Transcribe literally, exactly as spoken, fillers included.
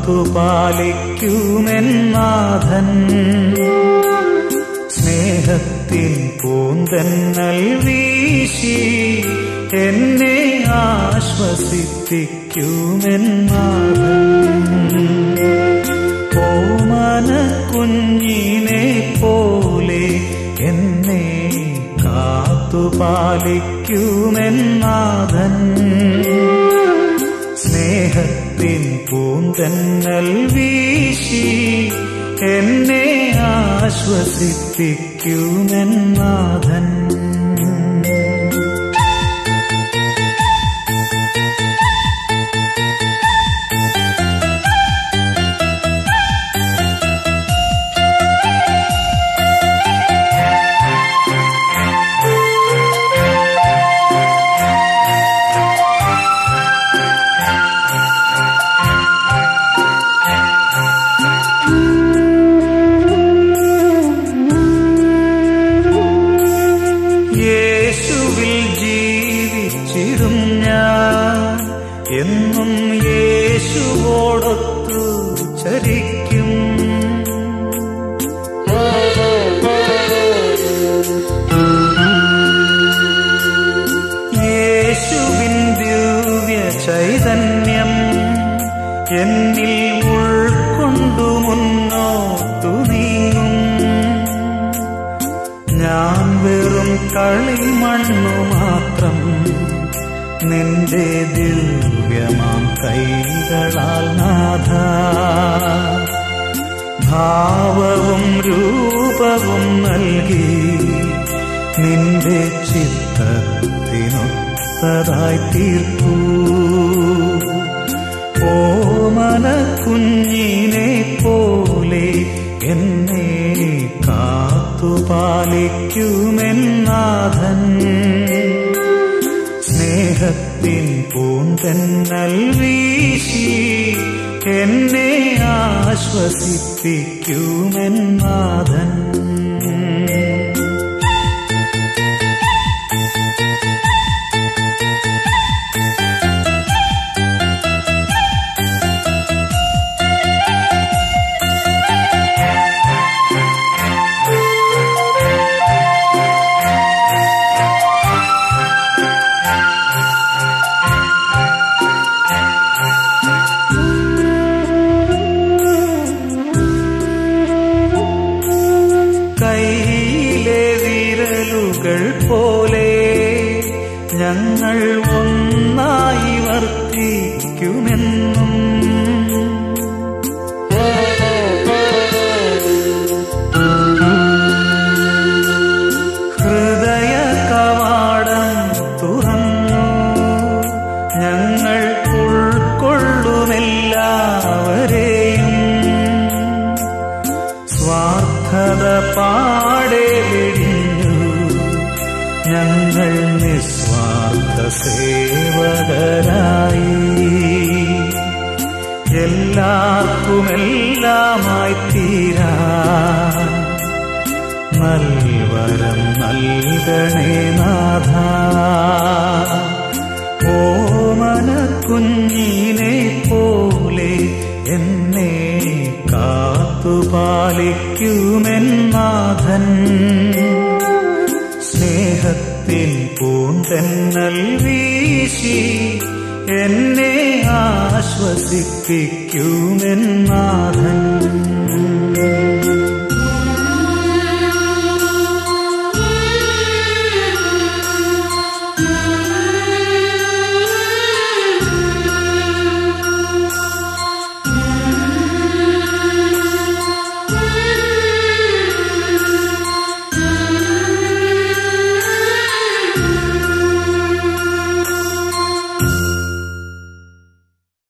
കാത്തുപാലിക്കുമെന്നാഥൻ. സ്നേഹത്തിൻ പൂന്തന്നൽ വീശി എന്നെ ആശ്വസിപ്പിക്കുമെന്നാഥൻ. ഓമന കുഞ്ഞിനെ പോലെ എന്നെ കാത്തുപാലിക്കുമെന്നാഥൻ. സ്നേഹത്തിൻ പൂന്തന്നൽ വീശി എന്നെ ആശ്വസിപ്പിക്കുമെന്നാഥൻ. എന്നും യേശുവോടൊത്തു ചരിക്കും. യേശുവിൻ ദിവ്യ ചൈതന്യം എന്നിൽ ഉൾക്കൊണ്ടു മുന്നോട്ടു നീങ്ങും. ഞാൻ വെറും കളിമണ്ണു മാത്രം നിന്റെ ദിവ്യമാം കൈകളാൽ നാഥ. ഭാവവും രൂപവും നൽകി നിന്റെ ചിത്തത്തിനൊത്തതായി തീർക്കൂ. ഓമന കുഞ്ഞിനെ പോലെ എന്നെ കാത്തുപാലിക്കുമെന്നാഥൻ. സ്നേഹത്തിൻ പൂന്തന്നൽ വീശി എന്നെ ആശ്വസിപ്പിക്കുമെന്നാഥൻ. കൈയിലെ വിരലുകൾ പോലെ ഞങ്ങൾ ഒന്നായി വർത്തിക്കുമെന്നും. ഹൃദയ കവാടം തുറന്നു ഞങ്ങൾ ഉൾക്കൊള്ളുമെല്ലാവരെയും. സ്വാർത്ഥത പാടെ വെടിഞ്ഞു ഞങ്ങൾ നിസ്വാർത്ഥ സേവകരായി. എല്ലാവർക്കുമെല്ലാമായി തീരാൻ നൽവരം നൽകണേ നാഥ. ഓമന കുഞ്ഞിനെ പോലെ എന്നെ കാത്തുപാലിക്കുമെന്നാഥൻ. സ്നേഹത്തിൻ പൂന്തന്നൽ വീശി എന്നെ ആശ്വസിപ്പിക്കുമെന്നാഥൻ.